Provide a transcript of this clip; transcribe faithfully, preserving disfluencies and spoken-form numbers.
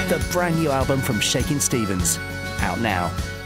the brand new album from Shakin' Stevens, out now.